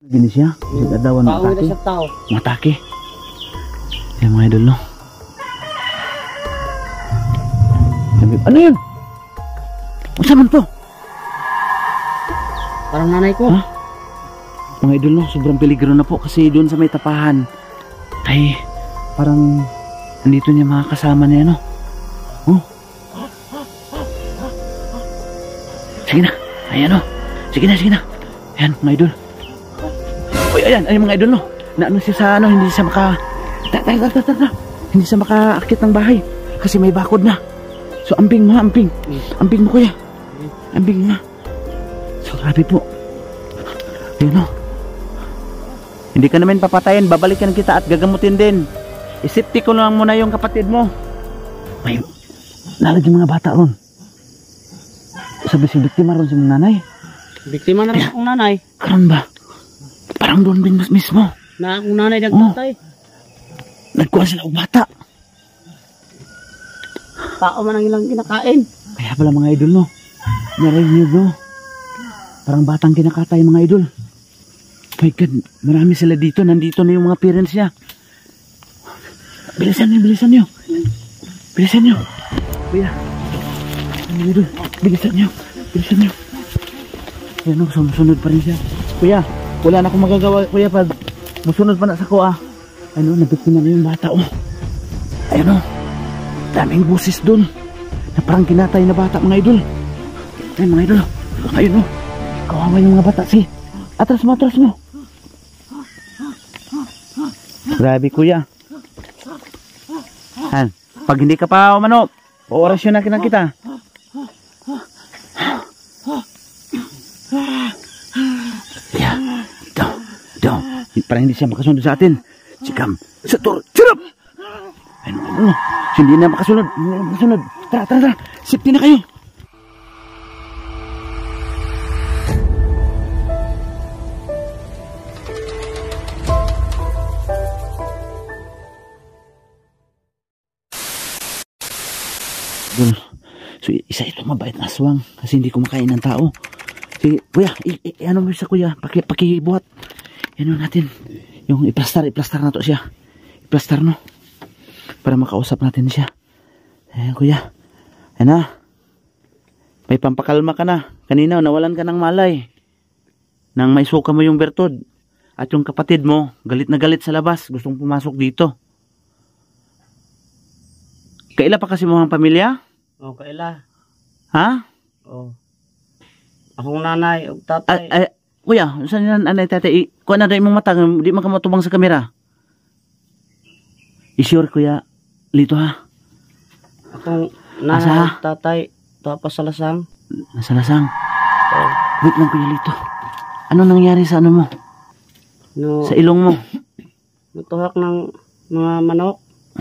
Gini siya, sa dawan matake. Matake. Yan mga idol, no? Ano yun? Masa man to? Parang nanay ko. Ha? Mga idol, no? Sobrang peligro na po kasi doon sa may tapahan ay parang nandito niya mga kasama niya, no? Oh. Sige na. Ayan, no? Sige na. Ayan, mga idol. Uy, ayan mga idol, no? Na ano siya sa ano, hindi siya maka... Hindi siya makaakit ng bahay kasi may bakod na. So, ambing mo, ambing. Ambing mo, kuya. Ambing mo. So, grabe po. Ayan, no? Hindi ka namin papatayin, babalikan kita at gagamutin din. Isipti ko lang muna yung kapatid mo. May nalagyan mga bata ron. Sabi si biktima ron si nanay. Biktima na rin akong nanay. Karamba. Parang doon din mismo. Na akong nanay nagtatay. Nagkuhan sila og bata. Tao man ang ilang kinakain. Kaya pala mga idol, no? Narinig, no? Parang batang kinakatay mga idol. My God, marami sila dito. Nandito na yung mga parents niya. Bilisan nyo. Kuya. Mga idol, bilisan nyo. Yan, no? Sumusunod pa rin siya. Kuya, wala na akong magagawa, kuya, pag musunod pa na sa kuha. Ano, nabiktima na yung bata, oh. Ayun, oh. Daming busis dun. Na parang kinatay na bata, mga idol. Ayun, mga idol. Ayun, oh. Kawawa yung mga bata, si. Atras mo. Grabe, kuya. Han, pag hindi ka pa umano, orasyon na kita. Daw. Parang hindi siya makasunod sa atin. Sikam, sarap. Ano? Hindi na makasunod. Tara. Safety na kayo. So, isa ito mabait na aswang kasi hindi kumakain ng tao. Sige, kuya, ano mo sa kuya? Pakibuhat. Ano natin? Yung iplastar na to siya. Iplastar, no? Para makausap natin siya. Ayan, kuya. Ayan na. May pampakalma ka na. Kanina, nawalan ka ng malay. Nang may suka mo yung bertod. At yung kapatid mo, galit na galit sa labas. Gustong pumasok dito. Kaila pa kasi mo ang pamilya? O, kaila. Ha? O. Akong nanay o tatay. Kuya, saan yan anay tatay? Kuha na rin mong mata, di man ka matubang sa kamera. I-sure, kuya. Lito, ha? Akong nanay, tatay, tapos sa lasang. Nasa lasang? Wait lang, kuya, Lito. Ano nangyari sa ano mo? No, sa ilong mo? natuhak ng mga manok.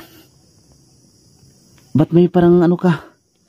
Ba't may parang ano ka?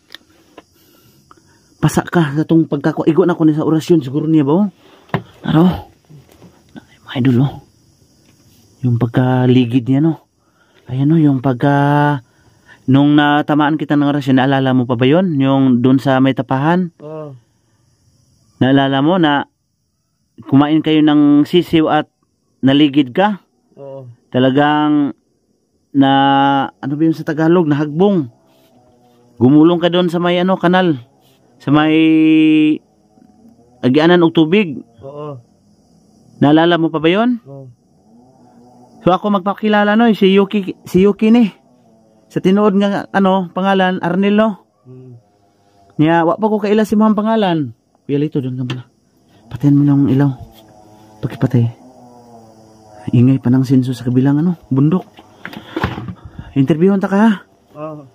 Pasa ka sa itong pagkakaigo na ko sa orasyon. Siguro niya ba, oh? Ano? Mga idol, oh. Yung pagkaligid niya, no? Ayan, no? Yung pagka... Nung natamaan kita ng orasyon, naalala mo pa ba yun? Yung doon sa may tapahan? Oo. Naalala mo na kumain kayo ng sisiw at naligid ka? Oo. Talagang na... Ano ba yun sa Tagalog? Nahagbong. Gumulong ka doon sa may ano, kanal. Sa may... Agianan o tubig. Oo. Naalala mo pa ba yun? Oo. So ako magpakilala, no, si Yuki ni. Sa tinuod nga ano, pangalan Arnel, no. Niya, wa pa ko kaila si mga pangalan. Kuya Lito, doon ka pala. Patayin mo ng ilaw. Pagkipatay. Ingay pa ng senso sa kabilang ano, bundok. Interviewon ta ka, ha? Oo.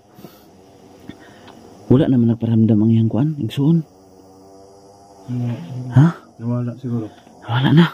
Wala naman nagparamdam ang iyang kuan, igsuon. Ha? Nawala siguro. Nawala na.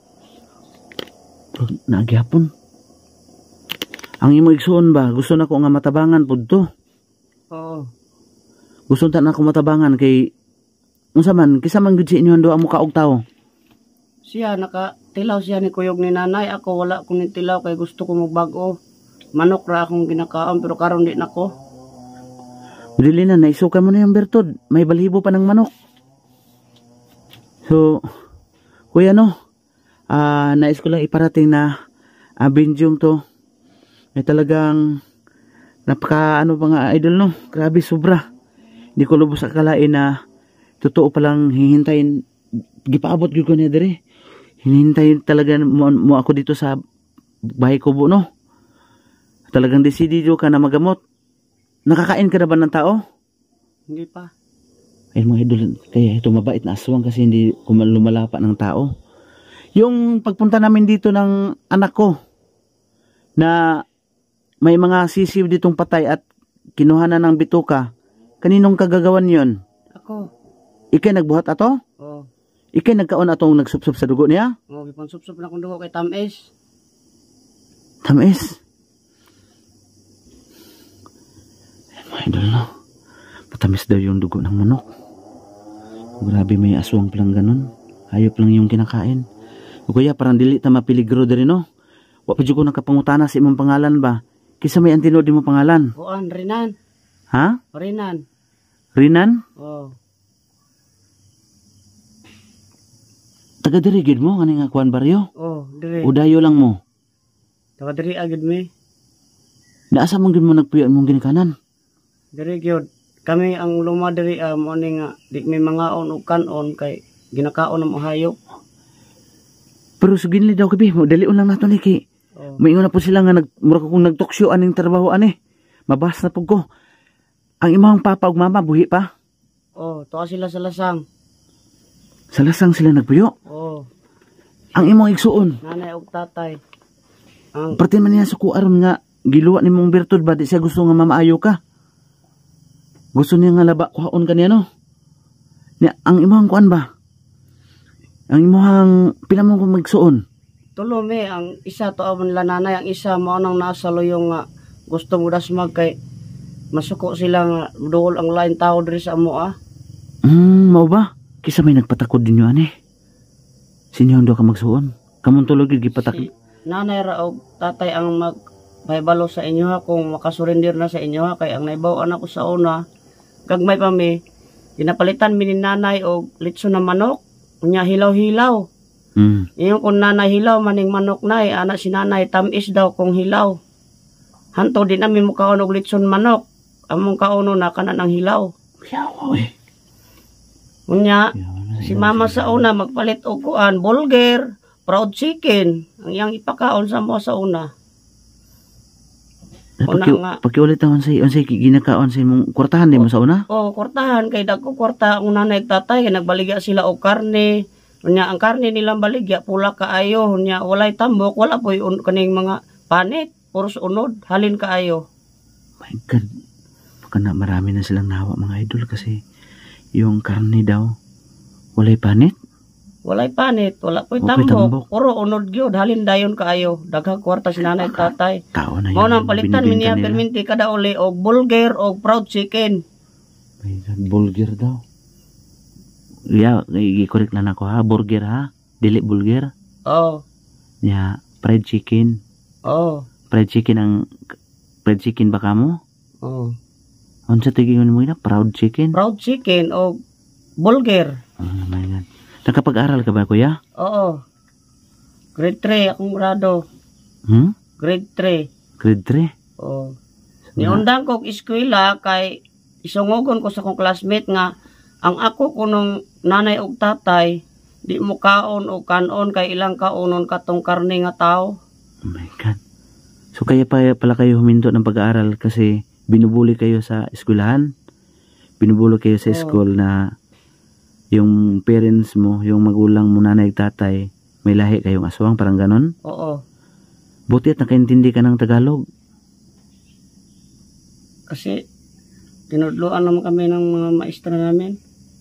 Pero nagyapon. Ang imo igsuon ba, gusto na ko nga matabangan pud to. Oo. Gusto ta na ko matabangan kay unsa man kisa man gud si inyo ando amo kaog tawo. Siya nakatilaw siya ni kuyog ni nanay, ako wala ko ni tilaw kay gusto ko magbago. Manok ra akong ginakaon pero karon di nako. Dili na naisukan mo na yung bertod, may balhibo pa ng manok. So, kuya, no, nais ko lang iparating na Benjong to ay talagang napaka ano mga idol no, grabe sobra. Hindi ko lubos akalain na totoo palang hihintayin, gipaabot gyud ko niya dire. Hinihintay talaga mo ako dito sa bahay ko no. Talagang desidido ka na magamot. Nakakain ka na ba ng tao? Hindi pa. Ay mga idol, kaya ito mabait na aswang kasi hindi lumalapa ng tao. Yung pagpunta namin dito ng anak ko na may mga sisiw ditong patay at kinuha na ng bituka, kaninong kagagawan yon? Ako. Ikay nagbuhat ato? Oo. Ikay nagkaon atong nagsupsup sa dugo niya? Oo, gipansupsup na kong dugo kay Tamis. Tamis? Ay mga idol no, matamis daw yung dugo ng manok. Grabe, may aswang palang ganun. Hayop lang yung kinakain. O kaya parang dili ta mapiligro diri no. Wa pa jud ko nakapangutana sa imong pangalan ba? Kisa may antinod mo pangalan? Kuan, Rinan. Ha? Rinan. Rinan? Oo. Taga diri gid mo ngani nga kuan baryo? Oo, dire. Udayo lang mo. Taga diri agad mi. Naasa mong gid mo nagpuyo imong ginikanan? Dire gyud. Kami ang luma diri mo ni nga di may mga on ug kanon kay ginakaon ng hayop. Pero suginli daw kabi mo dalion lang nato ni kay. Maingon na po sila nga mura ko kung nagtoksyo aning trabaho ani. Mabas na po ko. Ang imong papa ug mama buhi pa? Oh, tuwa sila sa lasang. Sa lasang sila nagpuyo? Oh. Ang imong igsuon? Nanay ug tatay. Ang parte man niya sa kuaron nga giluwa ni mong bertud ba di siya gusto nga mamaayo ka? Gusto niya nga laba kuhaon ka niya no? Ang imong kuan ba? Ang imong pinamong kong magsuon? tulo me, ang isa to amon lananay, ang isa mao nang nasa loyong nga gusto mo dasmag kay masuko sila nga duol ang lain tao diri sa amo Mao ba? Kisa may nagpatakod dinyo ani. Sinyo do ka magsuon? Kamon tulog gid gipatak. Si nanay ra og tatay ang magbalo sa inyo ha kung makasurendir na sa inyo ha kay ang naibaw anak ko sa una gagmay pa mi ginapalitan mi ni nanay og litson na manok unya hilaw-hilaw. Yung kung nanay hilaw maning manok nay anak si nanay tamis daw kung hilaw. Hanto din namin mo kaon og litson manok. Among kaono na kanan ang hilaw. Unya si mama sa una magpalit og kuan burger, proud chicken ang iyang ipakaon sa mo sa una. Pakiulit ang unsay ginakaon sa imong kwartahan di mo sa una? Oh, kwartahan kay dagko kwarta ang nanay tatay kay nagbaligya sila og karne. Unya ang karne nilang baligya pula kaayo, unya walay tambok, wala poy kaning mga panit, puros unod, halin kaayo. My God. Baka na marami na silang nawa mga idol kasi yung karne daw walay panit. Walay panit, wala poy tambok, puro unod gyud, halin dayon kaayo, daghang kwarta si nanay tatay. Tao na yun. Mao nang palitan mi niya perminti kada uli og burger og proud chicken. My God, burger daw. Yeah, i-correct lang ako ha. Burger ha? Dili burger? Oh. Yeah, fried chicken. Oh. Fried chicken ba ka mo? Oh. Ano sa tigingin mo yun? Proud chicken? Proud chicken o burger. Oh my God. Nakapag-aral ka ba kuya? Oo. Grade 3 akong grado. Grade 3. Grade 3? Oo. Niundang ko eskwela kay isungogon ko sa kong classmate nga ang ako kunong nanay og tatay di mo kaon o kanon kay ilang kaonon katong karne nga tao. Oh my God. So kaya pala kayo huminto ng pag-aaral kasi binubuli kayo sa eskwelahan? Binubuli kayo sa school na yung parents mo, yung magulang mo, nanay at tatay, may lahi kayong aswang, parang ganon? Oo. Buti at nakaintindi ka ng Tagalog. Kasi tinudluan naman kami ng mga maestra namin.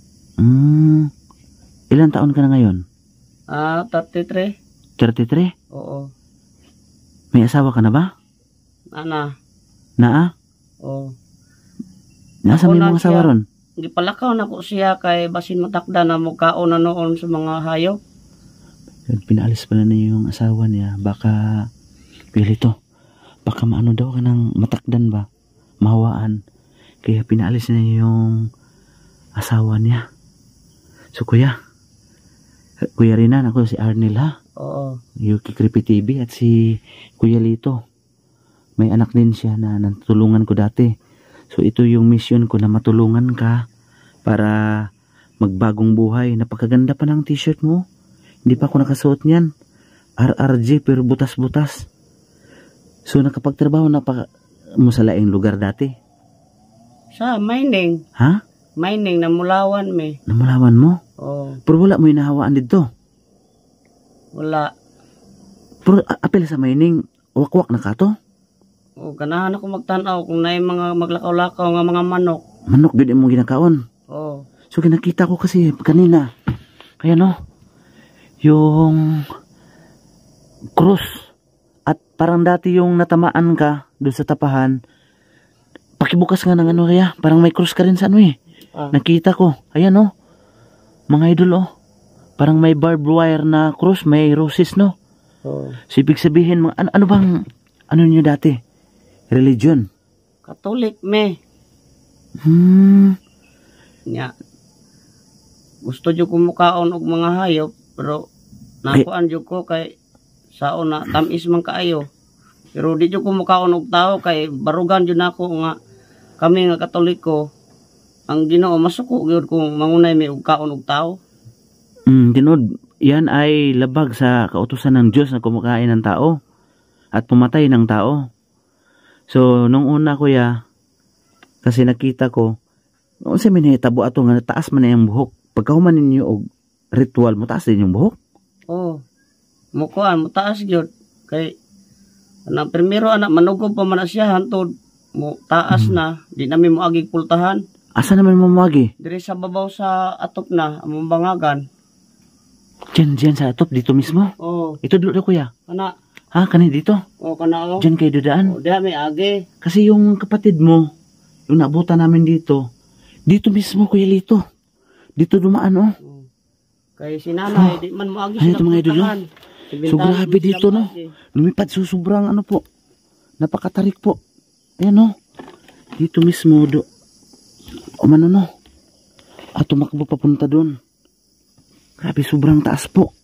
Ilan taon ka na ngayon? 33. 33? Oo. May asawa ka na ba? Ana. Naa? Oo. Nasa may mga asawa ron? Gipalakaw na ko siya kay basin matakda na mugkaon na noon sa mga hayop. Pinaalis pala na yung asawa niya. Baka pilito. Baka maano daw ka ng matakdan ba? Mahawaan. Kaya pinaalis na yung asawa niya. So kuya Rinan, ako si Arnel ha. Oo. Yuki Creepy TV at si Kuya Lito. May anak din siya na natulungan ko dati. So ito yung mission ko na matulungan ka para magbagong buhay. Napakaganda pa ng t-shirt mo. Hindi pa ako nakasuot niyan. RRG pero butas-butas. So nakapagtrabaho na pa mo sa laing lugar dati? Sa mining. Ha? Mining, namulawan me. Namulawan mo? Oo. Pero wala mo hinahawaan dito. Wala. Pero apel sa mining, wakwak na ka to? O, ganahan ako magtanaw kung na mga maglakaw-lakaw nga mga manok. Manok, yun mo ginakaon. Oo. So kinakita ko kasi kanina. Kaya no, yung cross. At parang dati yung natamaan ka doon sa tapahan. Pakibukas nga ng ano kaya. Parang may cross ka rin sa ano eh. Nakita ko. Ayan no. Mga idol oh. Parang may barbed wire na cross. May roses no. So ibig sabihin, ano bang ano nyo dati? Religion? Katolik me. Nya. Gusto dyo kumukaon og mga hayop. Pero nakuan dyo ko kay sao na tamis man kaayo. Pero di dyo kumukaon og tao kay barugan dyo na ako nga kami nga Katoliko. Ang Ginoo masuko gyud kung mangunay may og kaon og tao. Tinod, yan ay labag sa kautusan ng Diyos na kumakain ng tao at pumatay ng tao. So, nung una kuya, kasi nakita ko, kung sa minahitabo ato nga, taas man na yung buhok. Pagkahuman ninyo og ritual, mo taas din yung buhok? Oo. Mukuan, mo taas gyud. Kay, primero anak, manugod pa man na siya, hantod, mo taas na, di namin mo agig pultahan. Asa naman mo magi? Diri sa babaw sa atop na, among bangagan. Diyan sa atop, dito mismo? Oo. Ito dito kuya? Kana. Ha, kanina dito? Oo, kana ako. Diyan kayo dudaan? Oo, diyan may agi. Kasi yung kapatid mo, yung naabutan namin dito mismo kuya Lito. Dito dumaan oh. Kay si nanay, di man mo agi sila mga idol, pultahan. So grabe dito no. Lumipad so sobrang ano po. Napakatarik po. Ayan no. Dito mismo do. Umano no. At tumakbo papunta doon. Grabe sobrang taas po.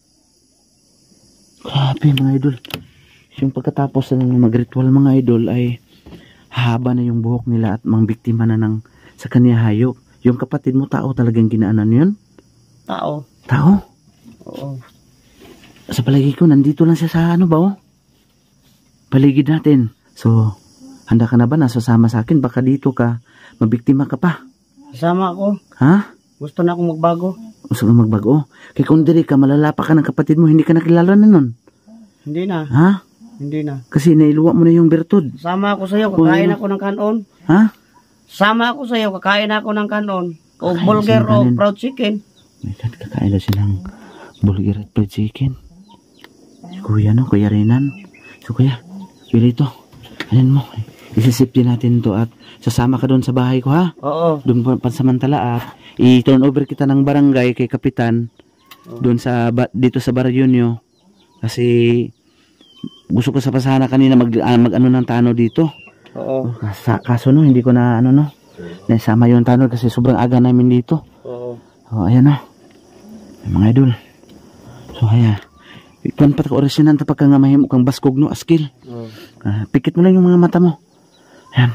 Grabe mga idol. Yung pagkatapos na mag-ritual mga idol ay haba na yung buhok nila at mangbiktima na ng sa kanya hayop. Yung kapatid mo tao talagang ginaanan yun? Tao. Tao? Oo. Sa palagi ko, nandito lang siya sa ano ba oh? Paligid natin. So, handa ka na ba? Nasasama sa akin? Baka dito ka, mabiktima ka pa. Sama ako. Ha? Gusto na akong magbago. Gusto ka magbago? Kaya kung diri ka, malalapa ka ng kapatid mo, hindi ka nakilala na nun. Hindi na. Ha? Hindi na. Kasi nailuwa mo na yung bertod. Sama ako sa'yo, kakain ako ng kanon. Ha? Sama ako sa'yo, kakain ako ng kanon. O burger o fried chicken. My God, kakain na siya ng burger at fried chicken. Si Kuya no, Kuya Renan. So Kuya, ito. Ayan mo, isisipti natin to at sasama ka doon sa bahay ko ha? Oo. Doon pansamantala at i-turn over kita ng barangay kay Kapitan. Doon sa, dito sa baryo nyo. Kasi gusto ko sa pasana kanina mag ano ng tano dito. Oo. Kaso no, hindi ko na ano no. Nasama yung tano kasi sobrang aga namin dito. Oo. Oh, ayan no. Mga idol. So ayan. Ikuan pa ka orasyonan ta pagka nga mahimo kang baskog no askil. Oo. Pikit mo lang yung mga mata mo. Ayan.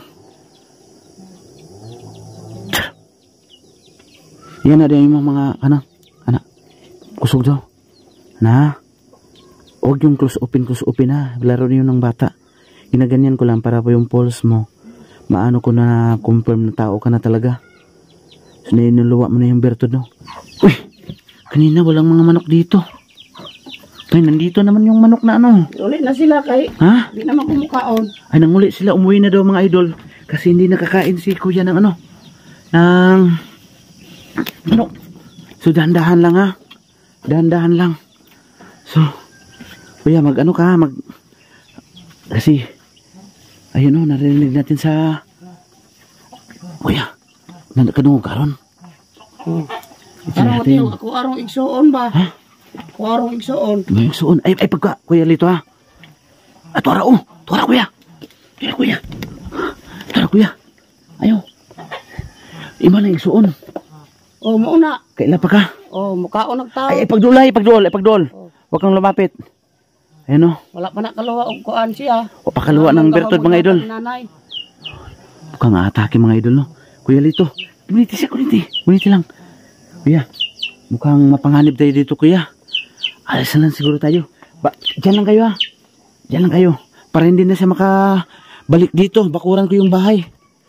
Yan na din yung mga anak. Kusog daw. Na. Huwag yung close open ha. Laro niyo ng bata. Ginaganyan ko lang para po yung pulse mo. Maano ko na confirm na tao ka na talaga. So ninuluwa mo na yung bertod no. Uy! Kanina walang mga manok dito. Ay, nandito naman yung manok na ano. Uli na sila kay. Ha? Di naman kumukaon. Ay, nanguli sila. Umuwi na daw mga idol. Kasi hindi nakakain si kuya ng ano. Ng manok. So dahan-dahan lang ha. Dahan-dahan lang. So, kuya mag-ano ka. Kasi, ayun o, narinig natin sa kuya. Kanong karon. Parang natin, ako arong igsuon ba? Ha? Ako arong igsuon. May igsuon. Ay pagka, kuya Lito ha. Tuwara o. Tuwara kuya. Tuwara kuya. Tuwara kuya. Ayaw. Ima na igsuon. Oh, mauna. Kaila pa ka. Oh, mukaon ng tao. Ay pagdol. Huwag kang lumapit. Ayan o. Wala pa nakaluwa og kuan siya. O pakaluwa ng bertod mga idol. Nanay. Mukhang atake mga idol no. Kuya Lito. Kuniti siya, kuniti. Kuniti lang. Kuya. Mukhang mapanganib tayo dito kuya. Alisan lang siguro tayo. Diyan lang kayo ha. Diyan lang kayo. Para hindi na siya makabalik dito. Bakuran ko yung bahay.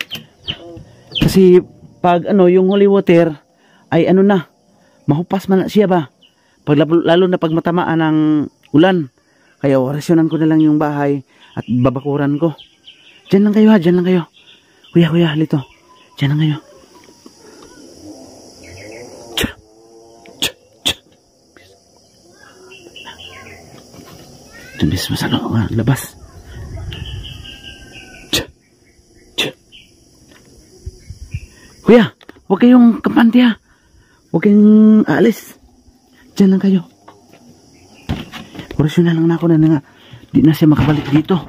Kasi pag yung holy water ay na. Mahupas man na siya ba. Lalo na pag matamaan ng ulan. Kaya orasyonan ko na lang yung bahay at babakuran ko. Diyan lang kayo ha. Diyan lang kayo. Kuya, Lito. Diyan lang kayo. Diyan mismo sa labas. Kuya, huwag kayong kampante ha. Huwag kayong aalis. Diyan lang kayo. Orasyon na lang na ako na nga. Di na siya makabalik dito.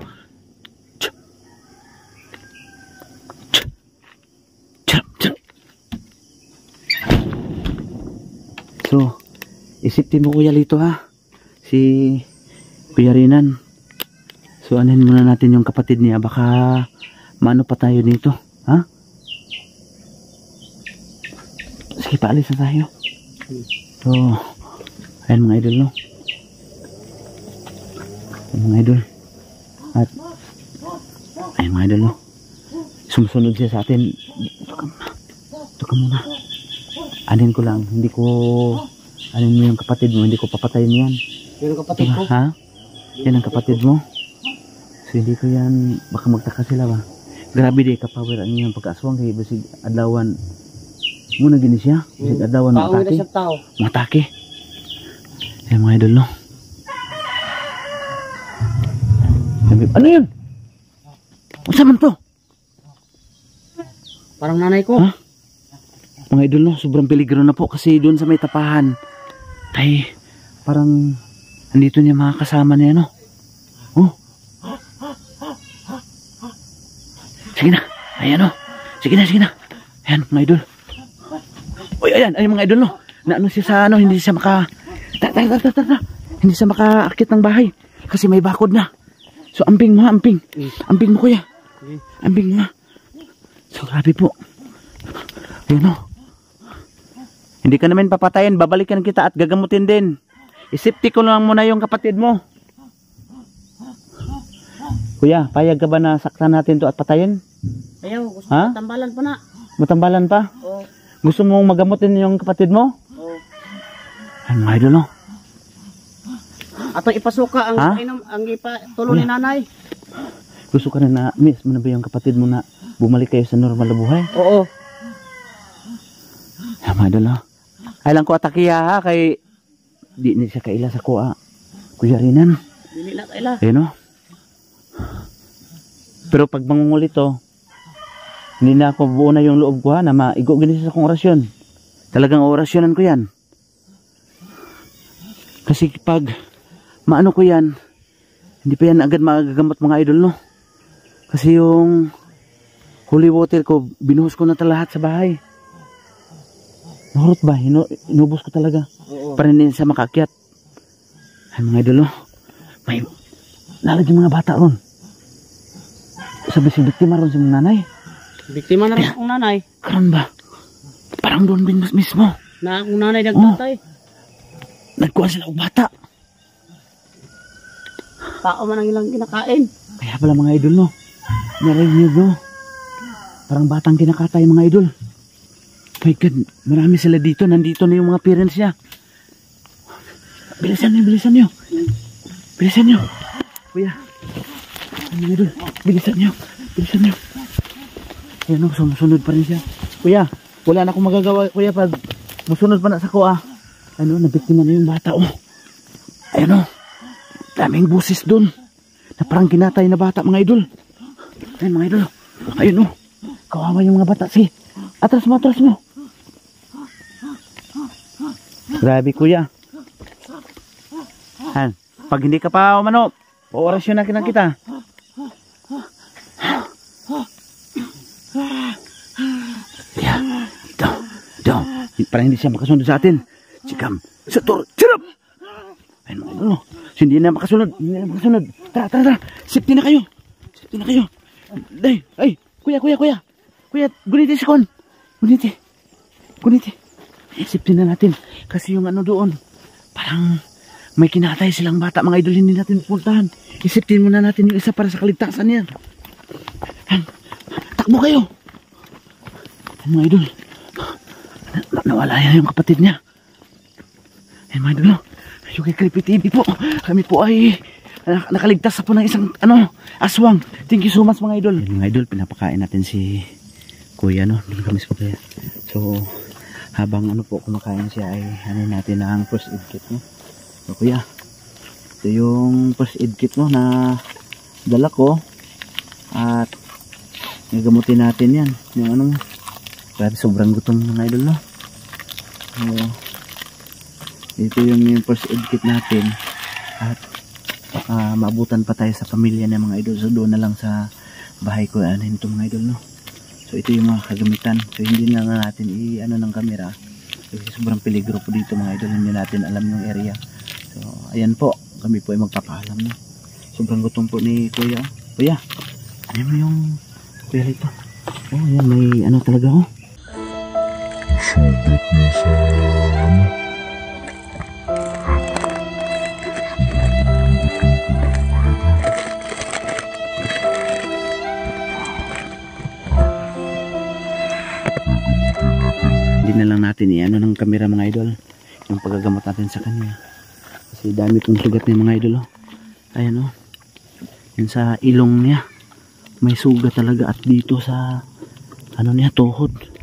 So, isipin mo Kuya Lito ha. Si Kuya Rinan. So, anin muna natin yung kapatid niya. Baka maano pa tayo dito. Ha? Sige, paalis na tayo. So, ayan mga idol no. Ayan mga idol. At, ayan mga idol no. Sumusunod siya sa atin. Ito ka muna. Anin ko lang. Hindi ko, anin mo yung kapatid mo. Hindi ko papatayin yan. Yan ang kapatid ko. Ha? Yan ang kapatid mo. So, hindi ko yan, baka magtaka sila ba? Grabe di kapower ang yung pagkaaswang kay basig adlawan. Muna gini siya. Basig adlawan matake. Matake. Ayan mga idol no. Ano yun? Usa man to? Parang nanay ko. Ha? Mga idol no, sobrang peligro na po kasi doon sa may tapahan. Ay, parang andito niya mga kasama niya no. Oh. Sige na. Ayan no. Sige na. Ayan mga idol. Uy, ayan mga idol no. Naano siya sa hindi siya maka hindi siya makaakit ng bahay kasi may bakod na. So amping mo. Amping mo kuya. Amping mo. So grabe po. Ayan no. Hindi ka namin papatayin, babalikan kita at gagamutin din. Isipti ko lang muna yung kapatid mo. Kuya, payag ka ba na saktan natin to at patayin? Ayaw, gusto mo tambalan pa na. Matambalan pa? Oo. Gusto mong magamutin yung kapatid mo? Oo. Ay, mga idol no. Ato ipasuka ang inom, ang tulo ni nanay. Gusto ka na miss mo na ba yung kapatid mo na bumalik kayo sa normal na buhay? Oo. Ay, mga idol no. Ay lang ko atakiya ha, kay di ni siya kaila sa kuha. Kuya Rinan. Dili na kaila. Ayun no. Pero pag mangungulit to, hindi na ako buo na yung loob ko ha, na maigo gini sa kong orasyon. Talagang orasyonan ko yan. Kasi pag maano ko yan, hindi pa yan agad magagamot mga idol no. Kasi yung holy water ko, binuhos ko na lahat sa bahay. Nahurot ba? Inubos ko talaga. Oo. Para hindi siya makakyat. Ay mga idol no. May lalagyan mga bata ron. Sabi si biktima ron si mga nanay. Biktima na rin akong nanay. Karamba. Parang doon mismo. Na akong nanay nagtatay. Nagkuha sila og bata. Tao man ang ilang kinakain. Kaya pala mga idol no. Narinig no. Parang batang kinakatay mga idol. My God, marami sila dito. Nandito na yung mga parents niya. Bilisan nyo. Kuya. Mga idol, bilisan nyo. Ayan o, sumusunod pa rin siya. Kuya, wala na akong magagawa. Kuya, pag musunod pa na sa kuha. Nabiktima na yung bata o. Ayan o, daming busis dun. Na parang kinatay na bata mga idol. Ayan mga idol. Ayun o, kawawa yung mga bata. Sige, atras mo. Grabe kuya. Han, pag hindi ka pa umano, orasyon na kita. Yeah, ito. Para hindi siya makasundo sa atin. Sikam, sator, sirap. Ayun mga idol. Hindi na makasunod. Hindi na makasunod. Tara, tara, tara. Safety na kayo. Safety na kayo. Day, ay, kuya. Kuya, guniti si Kon. Guniti. Safety na natin. Kasi yung ano doon, parang may kinatay silang bata. Mga idol, hindi natin puntahan. Isipin muna natin yung isa para sa kaligtasan niya. Takbo kayo. Mga idol, nawala yan yung kapatid niya. Mga idol, yung kay Creepy TV po, kami po ay nakaligtas po ng isang aswang. Thank you so much mga idol. Mga idol, pinapakain natin si kuya, no? Doon kami sa kuya. So habang kumakain siya ay natin ang first aid kit, no? So kuya, ito yung first aid kit mo na dala ko, at nagamutin natin yan. Yung grabe, sobrang gutom mga idol, no? So ito yung first aid kit natin, at maabutan pa tayo sa pamilya ng mga idol. So doon na lang sa bahay ko ito mga idol, no? So ito yung mga kagamitan. So hindi na natin ng camera kasi sobrang peligro po dito mga idol. Hindi natin alam yung area. So ayan po, kami po ay magpapaalam, no? Sobrang gutom po ni kuya. Kuya, ano mo yung kuya rito? Oh yan, may talaga, oh. Sugat niya sa Hindi na lang natin ng camera mga idol yung paggagamot natin sa kanya kasi dami pong sugat niya mga idol, oh. Ayan, oh, yun sa ilong niya may sugat talaga, at dito sa niya tuhod.